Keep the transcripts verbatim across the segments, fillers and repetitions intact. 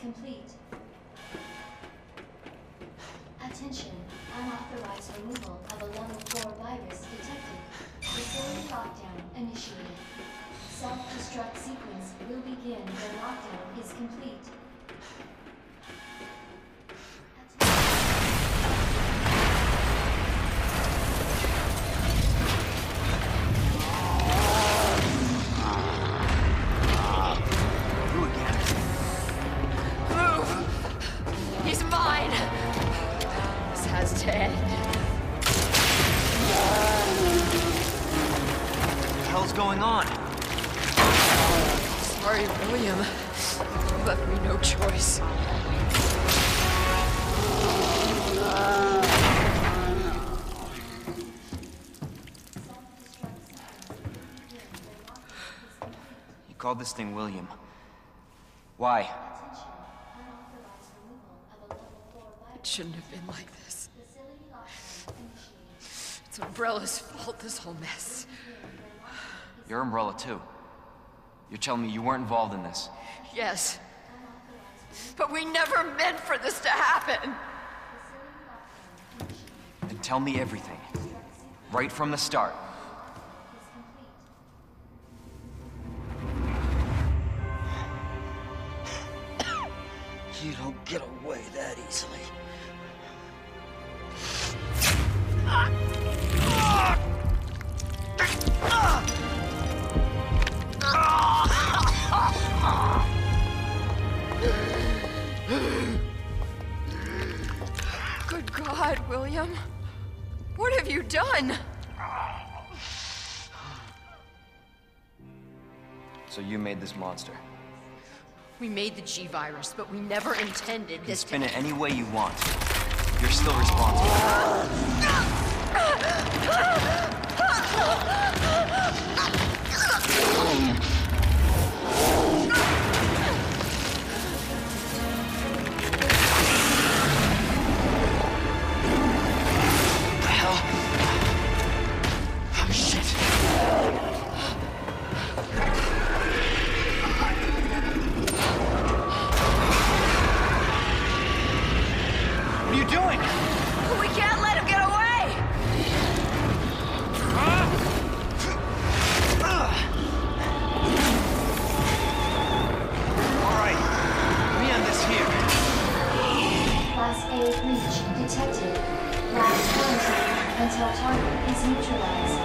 complete. Attention, unauthorized removal of a level four virus detected. Facility lockdown initiated. Self-destruct sequence will begin when lockdown is complete. Going on? Sorry, William. You left me no choice. You called this thing William. Why? It shouldn't have been like this. It's Umbrella's fault, this whole mess. You're Umbrella too. You're telling me you weren't involved in this? Yes. But we never meant for this to happen. Then tell me everything. Right from the start. You don't get away that easily. Good God, William. What have you done? So you made this monster. We made the G-Virus, but we never intended You can this spin to... it any way you want. You're still responsible. Until target is neutralized.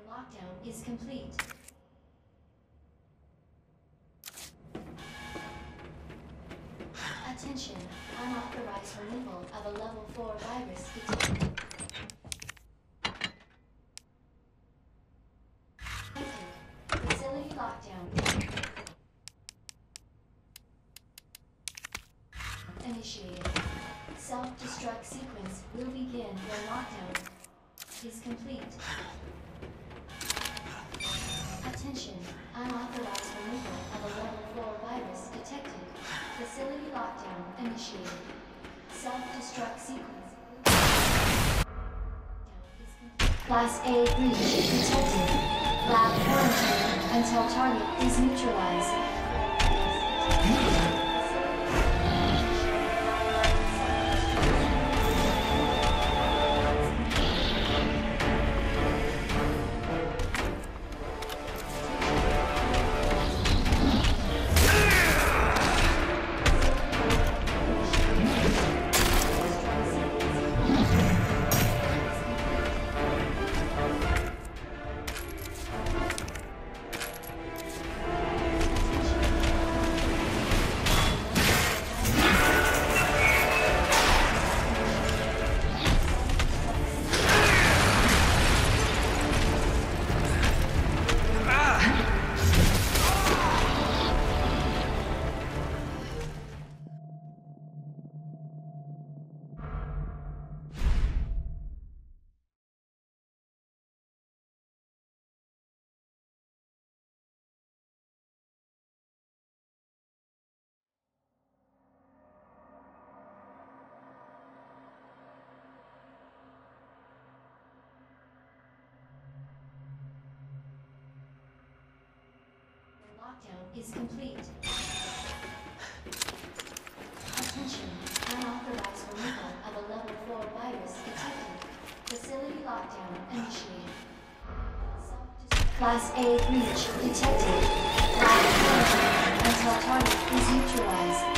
lockdown is complete. Attention, unauthorized removal of a level four virus detected. Facility lockdown. Initiated. Self-destruct sequence will begin when lockdown is complete. Attention, unauthorized removal of a level four virus detected. Facility lockdown initiated. Self-destruct sequence. Class A breach detected. Lab quarantine until target is neutralized. Lockdown is complete. Attention, unauthorized removal of a level four virus detected. Facility lockdown initiated. Class A breach detected. Lab quarantine until target is neutralized.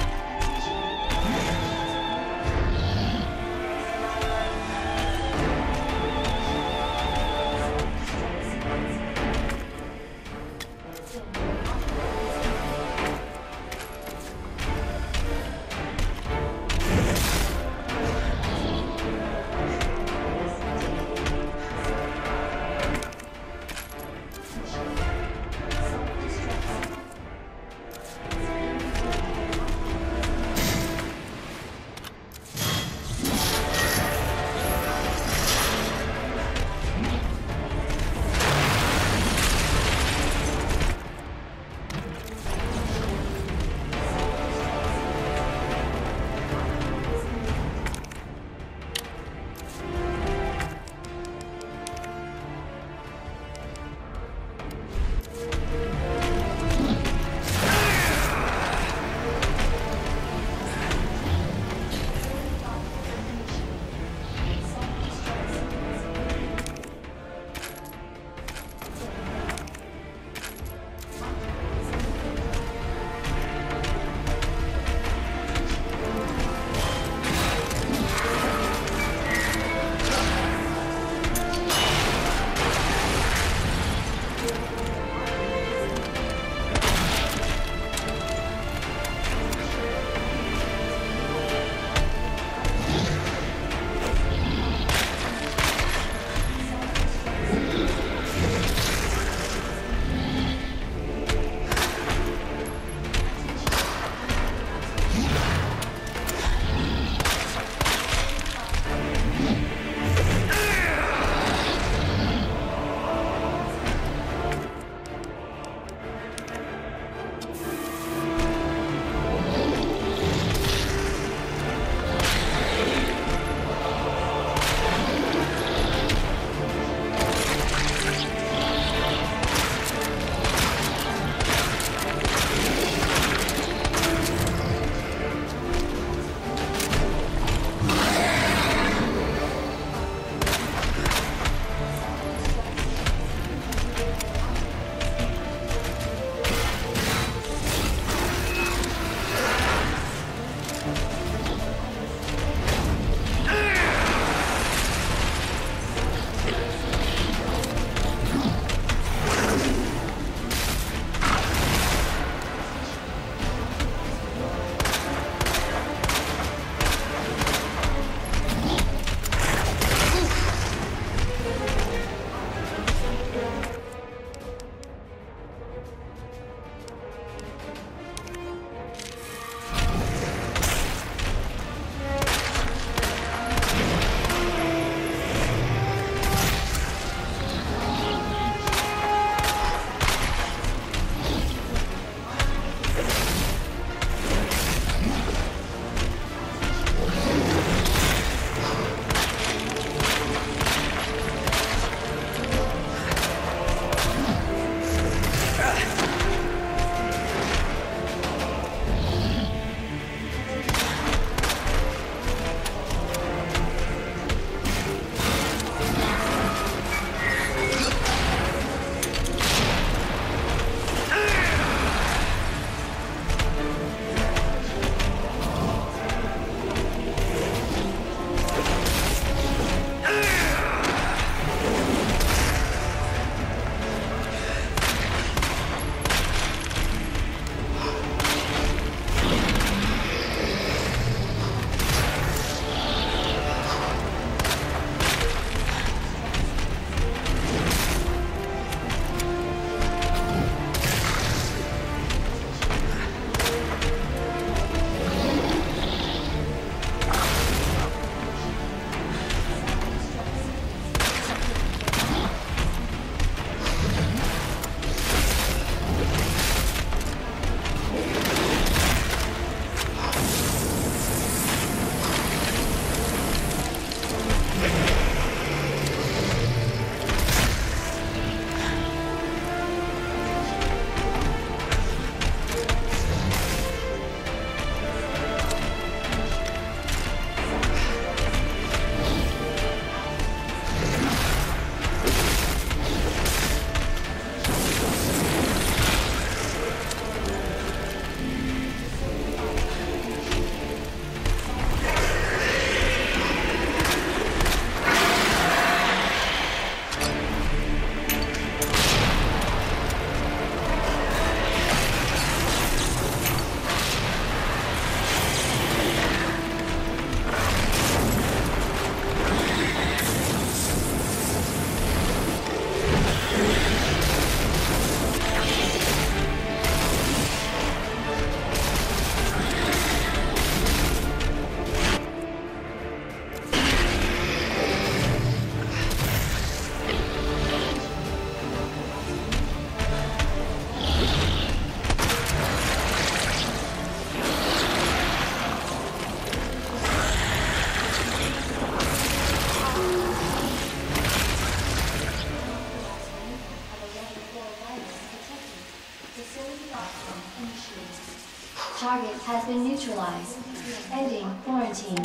Target has been neutralized. Ending quarantine.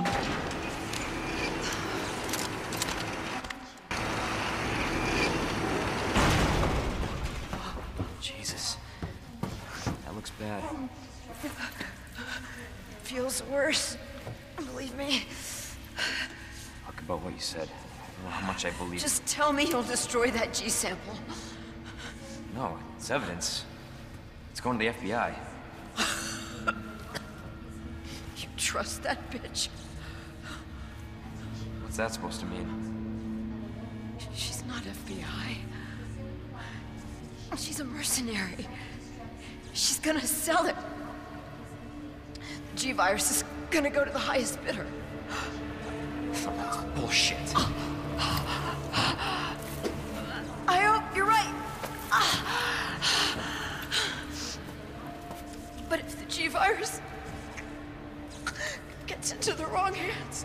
Jesus. That looks bad. Feels worse. Believe me. Talk about what you said. I don't know how much I believe. Just tell me you'll destroy that G sample. No, it's evidence. It's going to the F B I. You trust that bitch? What's that supposed to mean? She's not F B I. She's a mercenary. She's gonna sell it. The G-Virus is gonna go to the highest bidder. That's bullshit. I hope you're right. But if the G-Virus gets into the wrong hands...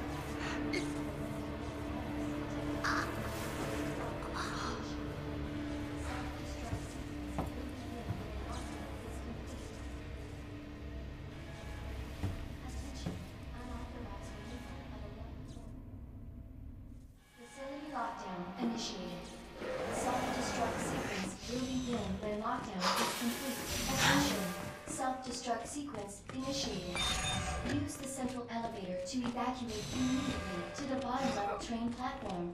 Facility lockdown initiated. Self-destruct sequence will begin when lockdown is complete. Attention. Self-destruct sequence initiated. Use the central elevator to evacuate immediately to the bottom level train platform.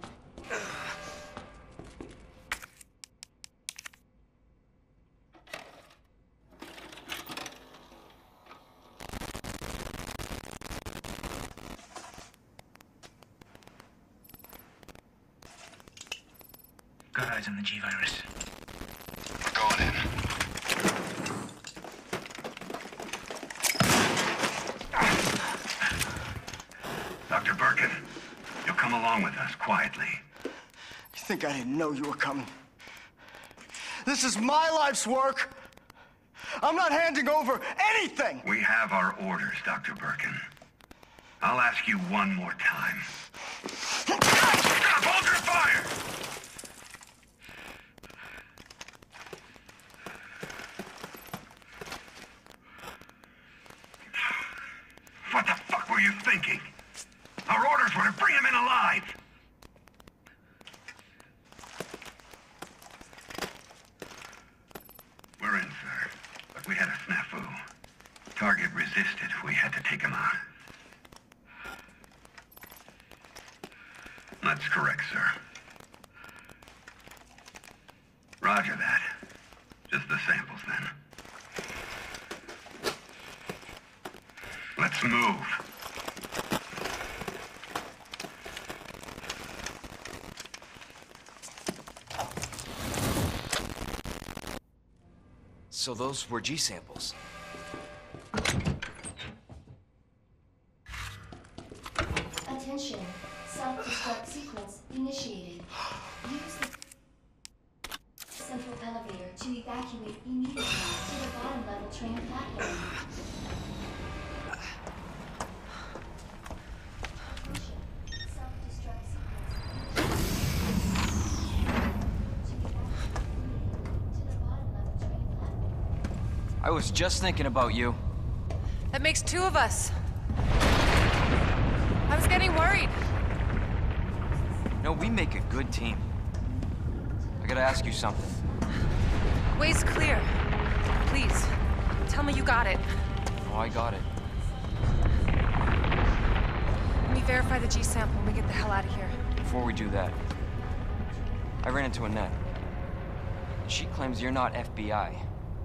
Got eyes on the G-Virus. Going in. Doctor Birkin, you'll come along with us quietly. You think I didn't know you were coming? This is my life's work. I'm not handing over anything. We have our orders, Doctor Birkin. I'll ask you one more time. Stop! Hold your fire! What the fuck were you thinking? Our orders were to bring him in alive. We're in, sir. But we had a snafu. Target resisted. We had to take him out. That's correct, sir. Roger that. Just the samples, then. Let's move. So those were G samples. Attention. Self-destruct sequence initiated. Use the central elevator to evacuate immediately to the bottom level train platform. Attention. Self-destruct sequence to evacuate to the bottom level train platform. I was just thinking about you. That makes two of us. I was getting worried. No, we make a good team. I gotta ask you something. Way's clear. Please, tell me you got it. Oh, I got it. Let me verify the G sample when we get the hell out of here. Before we do that, I ran into Annette. She claims you're not F B I.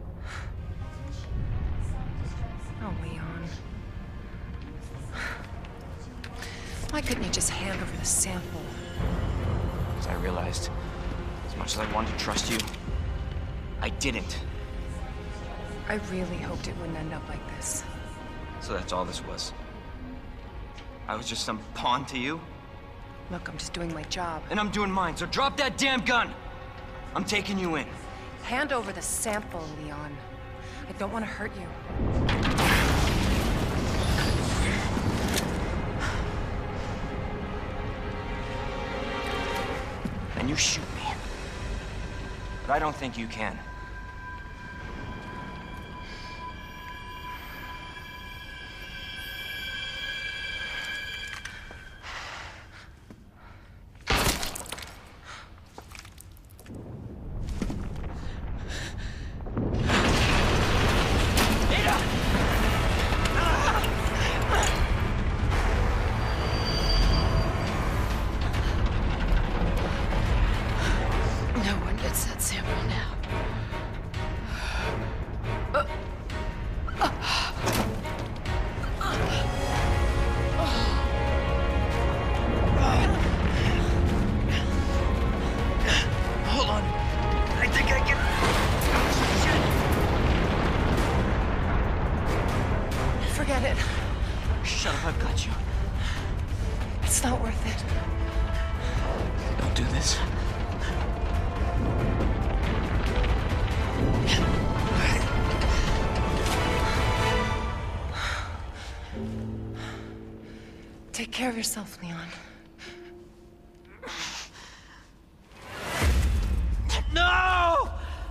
Oh, Leon. Why couldn't you just hand over the sample? As I realized, as much as I wanted to trust you, I didn't. I really hoped it wouldn't end up like this. So that's all this was. I was just some pawn to you, Look, I'm just doing my job. and I'm doing mine, so drop that damn gun! I'm taking you in. Hand over the sample, Leon. I don't want to hurt you. And you shoot me. But I don't think you can. I've got you. It's not worth it. Don't do this. Take care of yourself, Leon. No!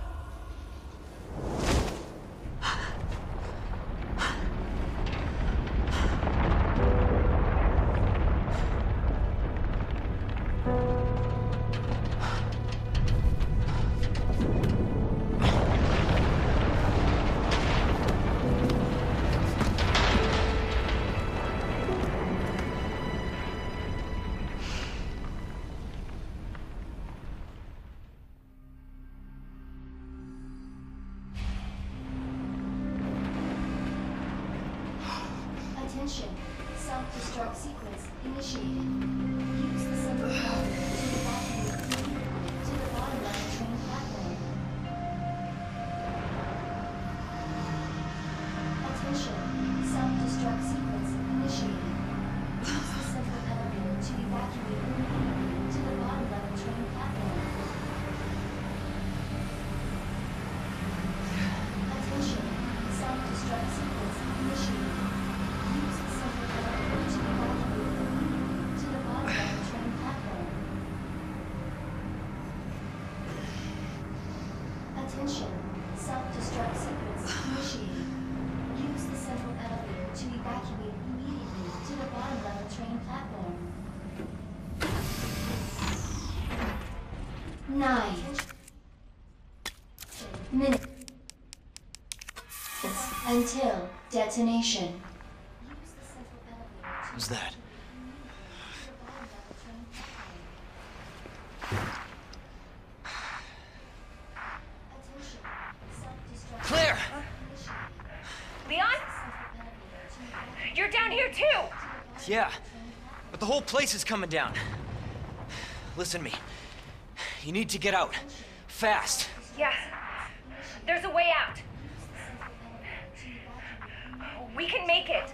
Attention. Self-destruct sequence initiated. Use the central elevator to evacuate to the bottom of the train platform. Attention. Self-destruct sequence initiated. Use the central elevator to evacuate to the bottom of the train platform. Attention. Self-destruct sequence initiated. Use the central elevator to evacuate to the bottom of the train platform. Attention. Self-destruct sequence initiated. Use the central elevator to evacuate immediately to the bottom of the train platform. Nine minutes until detonation. Who's that? Claire! Leon? You're down here too! Yeah, but the whole place is coming down. Listen to me. You need to get out. Fast. Yeah. There's a way out. We can make it.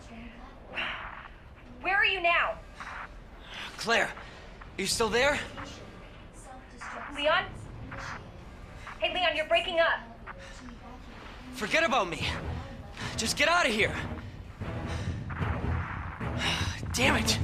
Where are you now? Claire, are you still there? Leon? Hey, Leon, you're breaking up. Forget about me. Just get out of here. Damn it.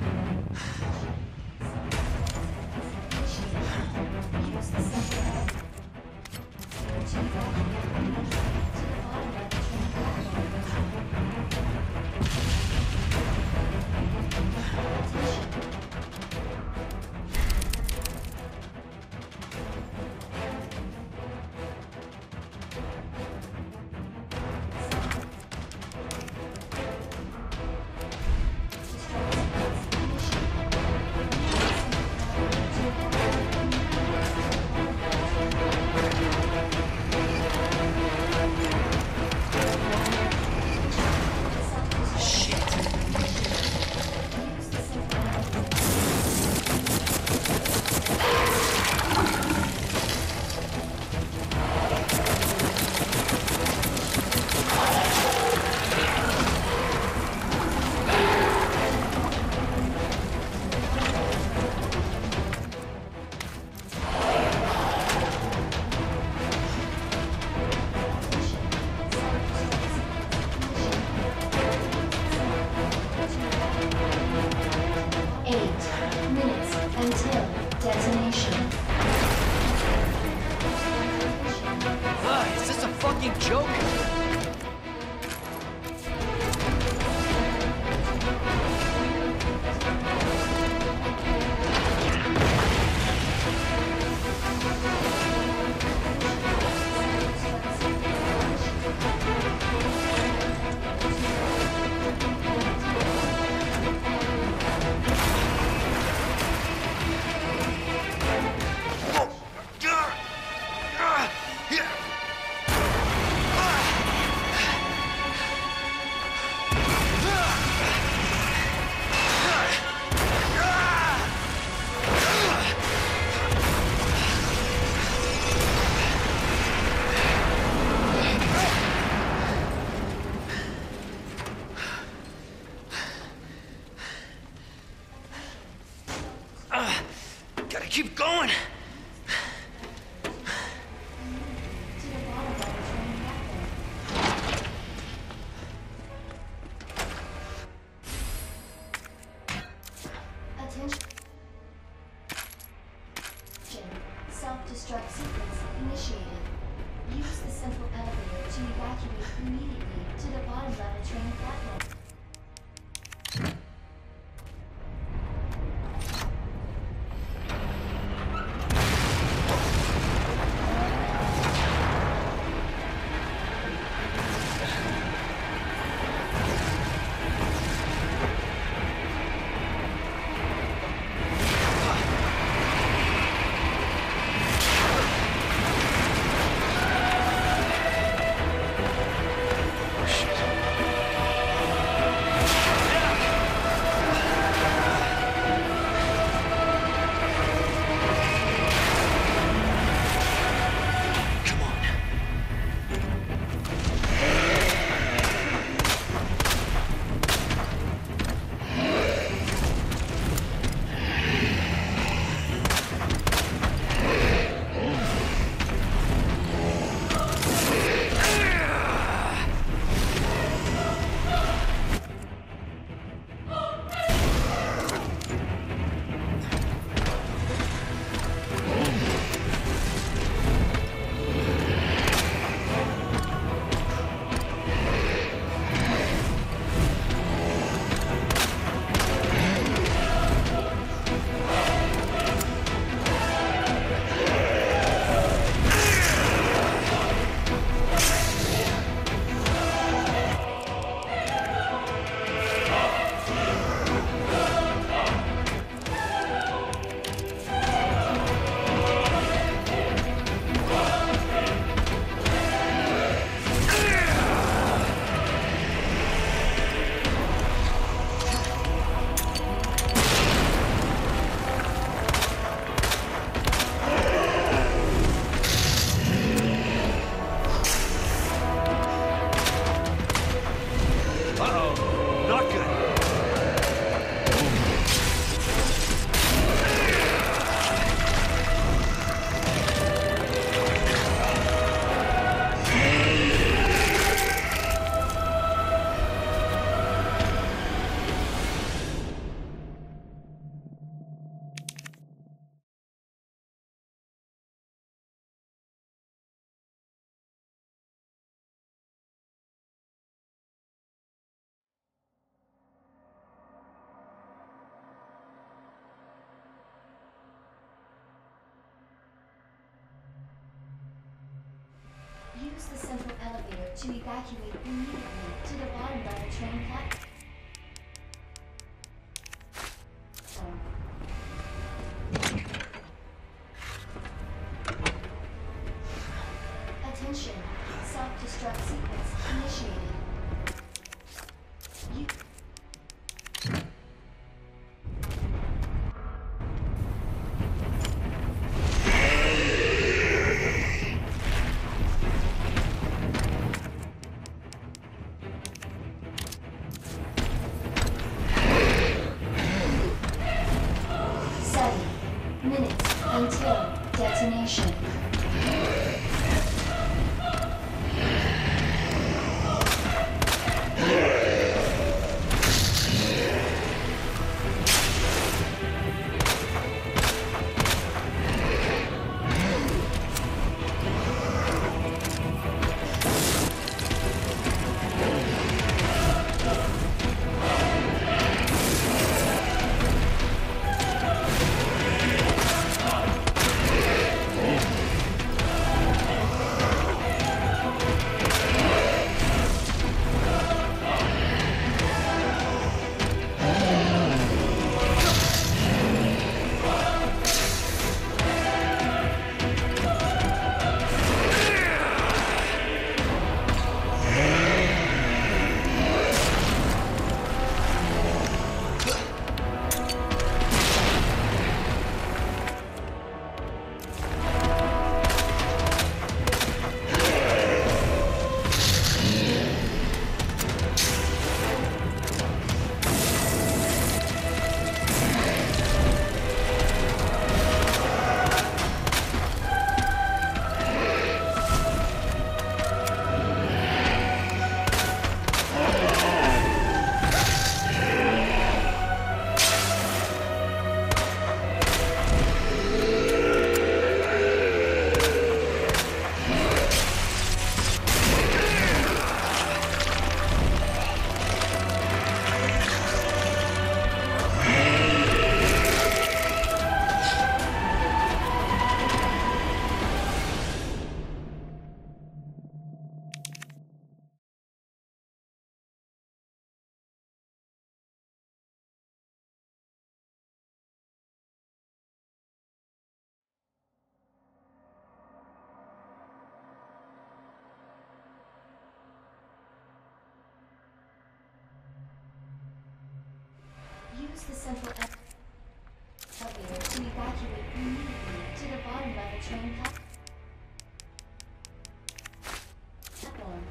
fucking joke? sequence initiated. Use the central elevator to evacuate immediately to the bottom level train platform. Use the central elevator to evacuate immediately to the bottom level train platform. Attention, self-destruct sequence initiated. You minutes until detonation. Use the central elevator to evacuate immediately to the bottom level train platform.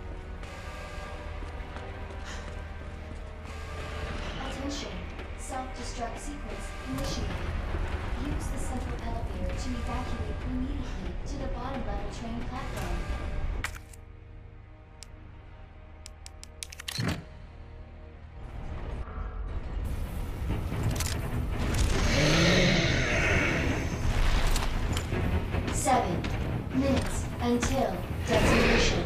Attention. Self-destruct sequence initiated. Use the central elevator to evacuate immediately to the bottom level train platform. Seven minutes until detonation.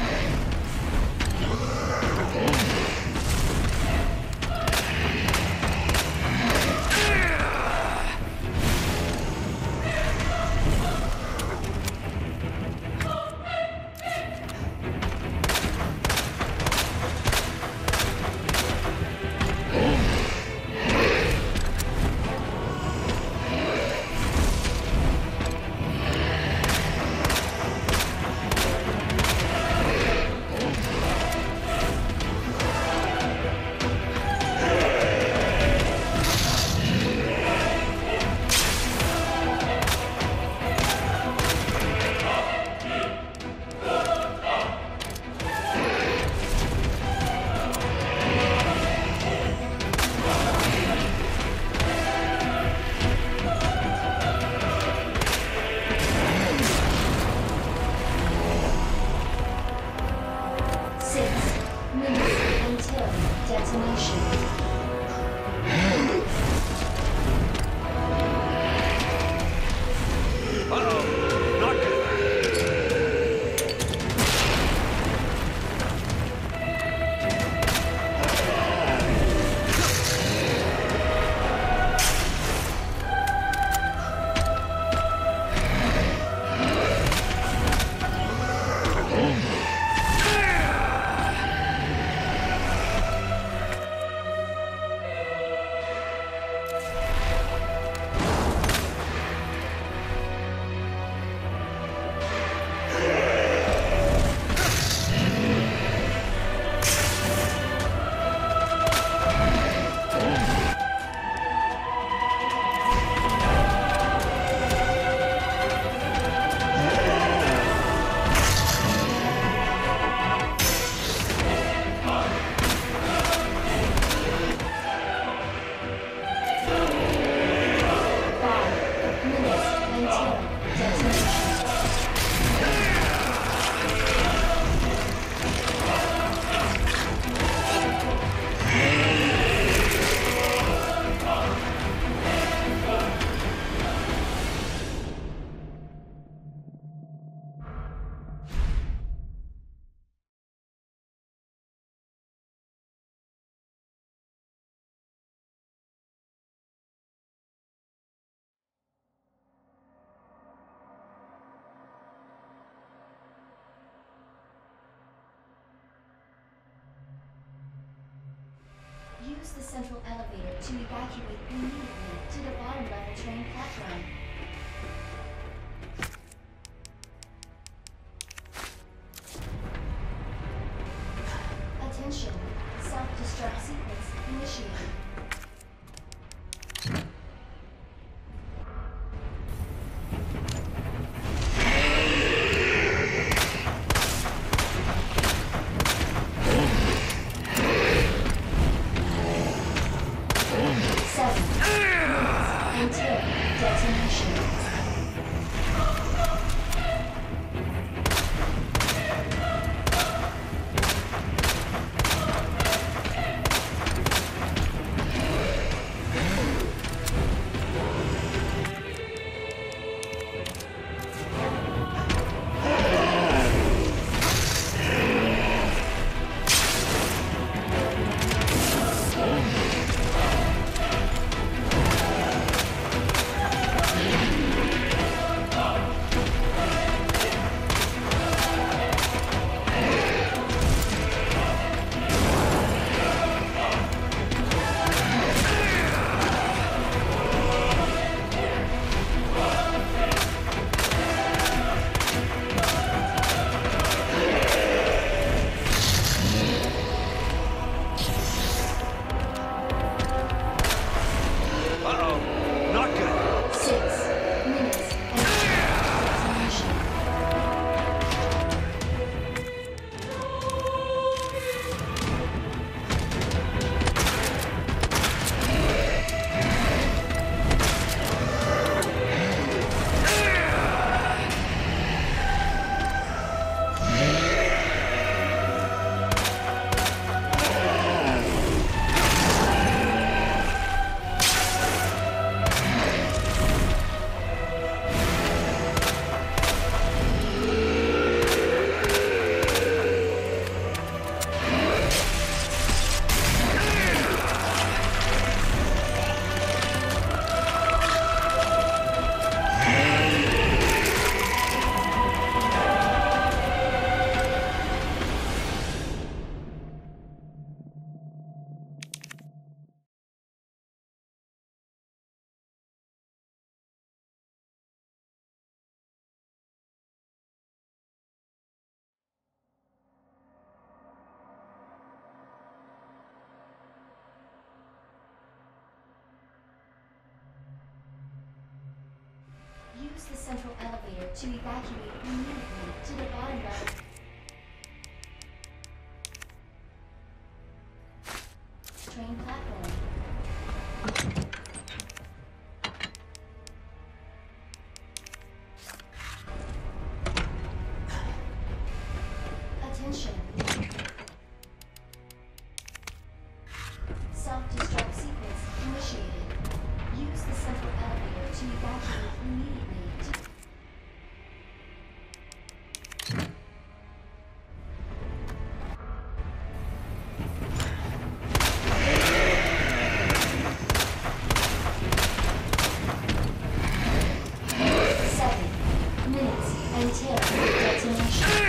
Use the central elevator to evacuate immediately to the bottom level train platform. Attention. Self-destruct sequence initiated. Seven minutes until detonation. central elevator to evacuate immediately to the bottom level. Train platform. Attention. Self-destruct sequence initiated. Use the central elevator to evacuate immediately to... Seven minutes until detonation.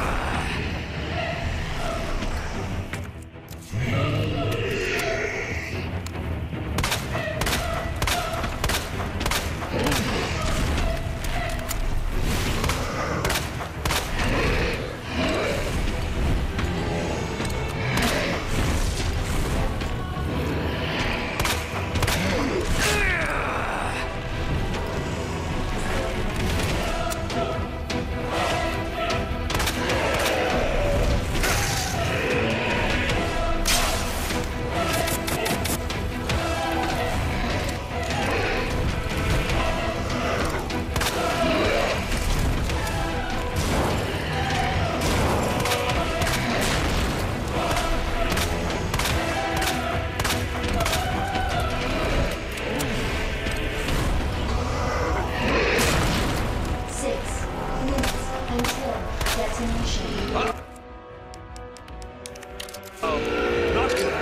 Six minutes until detonation. Oh, not good.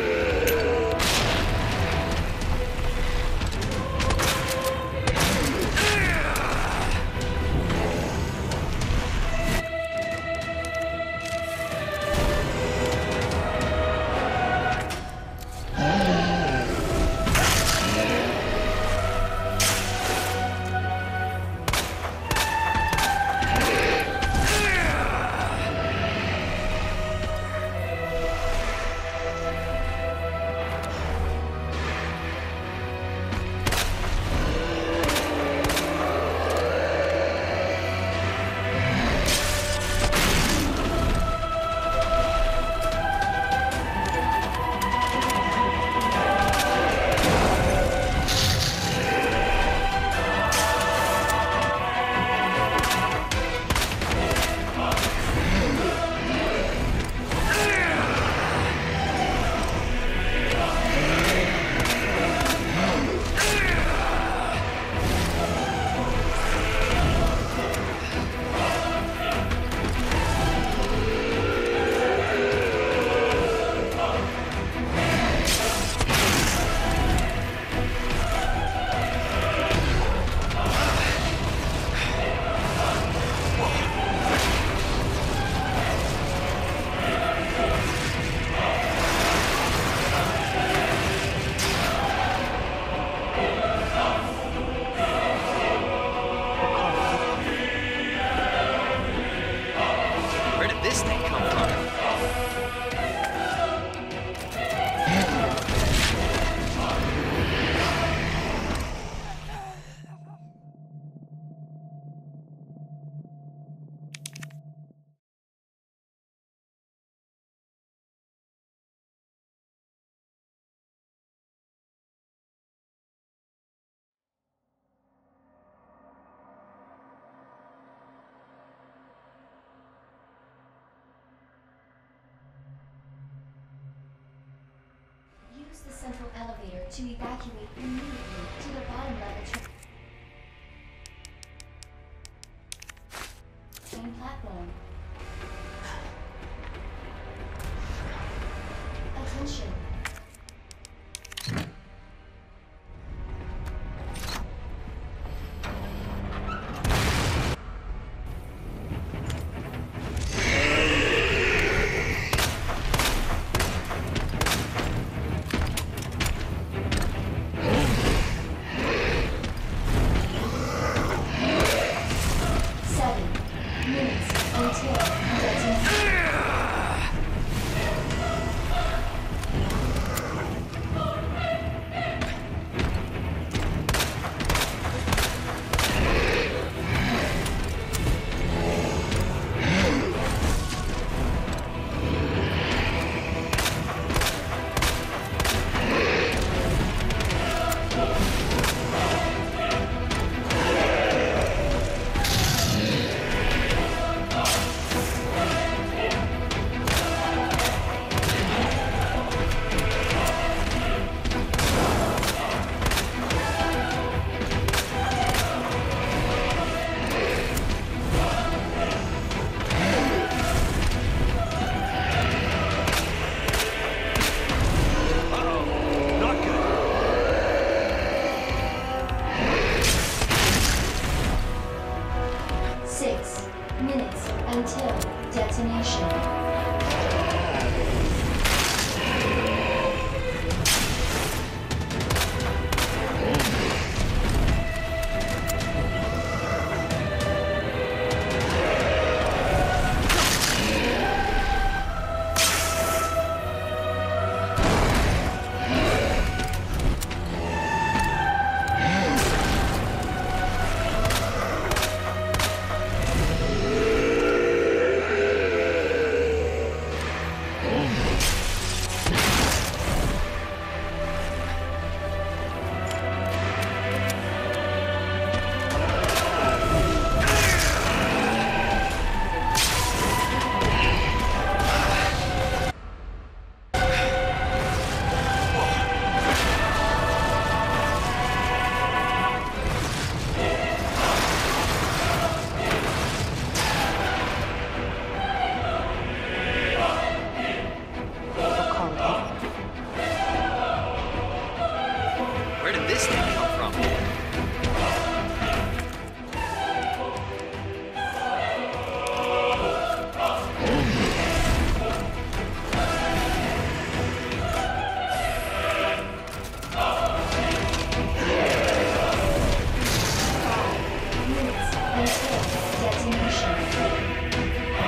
Where did this thing come from? Use the central elevator to evacuate immediately to the bottom level tra- train platform. Attention. Seven minutes until detonation. minutes until detonation. Where did this thing come from? Minutes until detonation.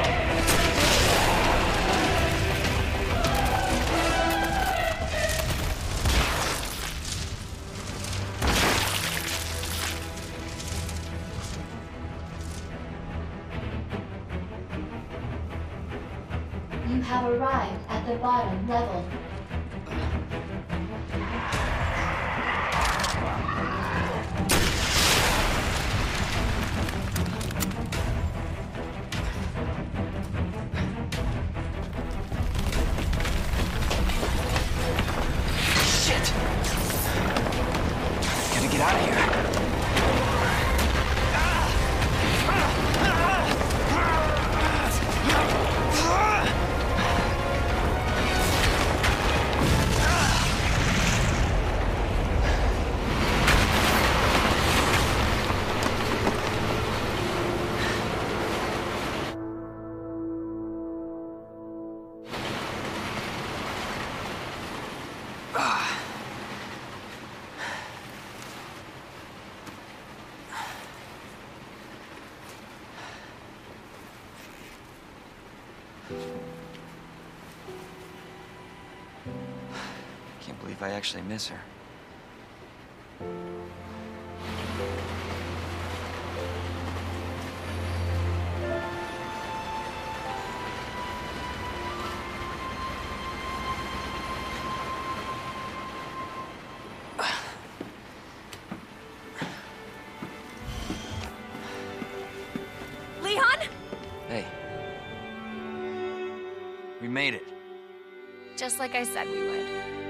You have arrived at the bottom level. Shit! Gotta get out of here. Can't believe I actually miss her. Leon? Hey. We made it. Just like I said we would.